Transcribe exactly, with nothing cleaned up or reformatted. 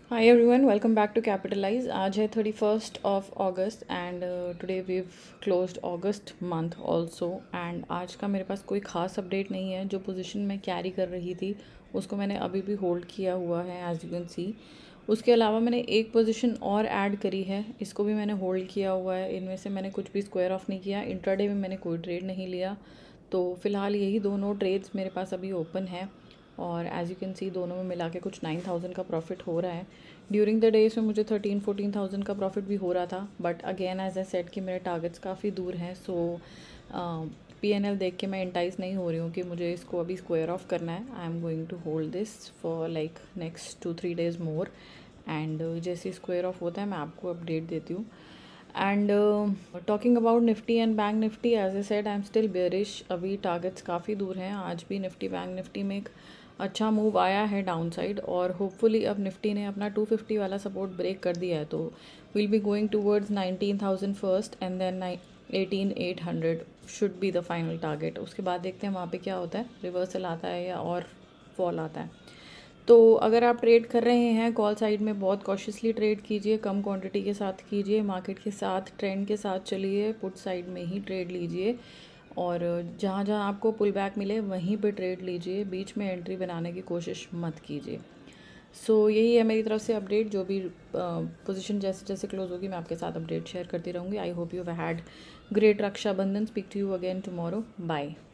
Hi everyone, welcome back to Capitalize. आज है thirty first of August and today we've closed August month also. And आज का मेरे पास कोई ख़ास अपडेट नहीं है। जो पोजीशन मैं कैरी कर रही थी उसको मैंने अभी भी होल्ड किया हुआ है, एज यू कैन सी। उसके अलावा मैंने एक पोजीशन और ऐड करी है, इसको भी मैंने होल्ड किया हुआ है। इनमें से मैंने कुछ भी स्क्वायर ऑफ नहीं किया। इंट्राडे में मैंने कोई ट्रेड नहीं लिया। तो फ़िलहाल यही दोनों ट्रेड्स मेरे पास अभी ओपन है और एज़ यू कैन सी दोनों में मिला के कुछ नाइन थाउजेंड का प्रॉफिट हो रहा है। ड्यूरिंग द डे इसमें मुझे थर्टीन फोर्टीन थाउजेंड का प्रॉफिट भी हो रहा था, but again as I said कि मेरे टारगेट्स काफ़ी दूर हैं। सो पी एन एल देख के मैं इंटाइज नहीं हो रही हूँ कि मुझे इसको अभी स्क्वायर ऑफ करना है। I am going to hold this for like next two three days more. And जैसे स्क्वायर ऑफ होता है मैं आपको अपडेट देती हूँ। And talking about Nifty and bank Nifty, as I said I am still bearish. अभी targets काफ़ी दूर हैं। आज भी निफ्टी बैंक निफ्टी में एक अच्छा मूव आया है डाउन साइड, और होपफुली अब निफ्टी ने अपना टू फिफ्टी वाला सपोर्ट ब्रेक कर दिया है। तो will be going towards nineteen thousand first and then eighteen eight hundred should be the final target. उसके बाद देखते हैं वहाँ पे क्या होता है, रिवर्सल आता है या और फॉल आता है। तो अगर आप ट्रेड कर रहे हैं कॉल साइड में, बहुत कॉशियसली ट्रेड कीजिए, कम क्वांटिटी के साथ कीजिए, मार्केट के साथ ट्रेंड के साथ चलिए, पुट साइड में ही ट्रेड लीजिए, और जहाँ जहाँ आपको पुल बैक मिले वहीं पे ट्रेड लीजिए। बीच में एंट्री बनाने की कोशिश मत कीजिए। सो so, यही है मेरी तरफ से अपडेट। जो भी पोजीशन जैसे जैसे क्लोज होगी मैं आपके साथ अपडेट शेयर करती रहूँगी। I hope you have had great Rakshabandhan. Speak to you again tomorrow. Bye.